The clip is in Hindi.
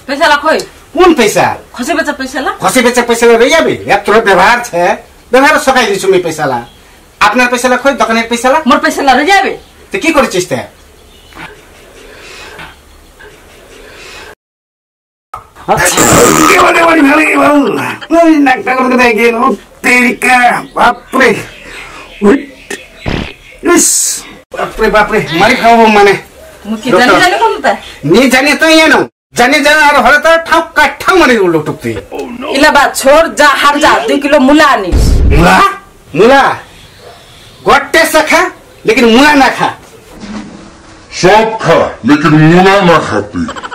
पैसा ला खोई कौन पैसा खसे बेचा पैसा ला पैसा ला रही अभी एक तो व्यवहार छे व्यवहार सकाई दिसु मी पैसा ला आपनार पैसा ला खोई दकानेर पैसा ला मोर पैसा ला रही जाबे तो की करछिस ते के बने बड़ी भाई बाबू नाक कर दे गेलो तेरी का बाप रे इस बाप रे मारी खाओ माने मुकी जाने कोणता नी जाने तो ये नो जाने और हरे तो ठाक का ठाक मारी उल्टो टुकती इला बात छोड़ जा हार जा 2 किलो मुला आनी मुला गोटे से खा लेकिन मुला ना खा सब खा लेकिन मुला ना खाती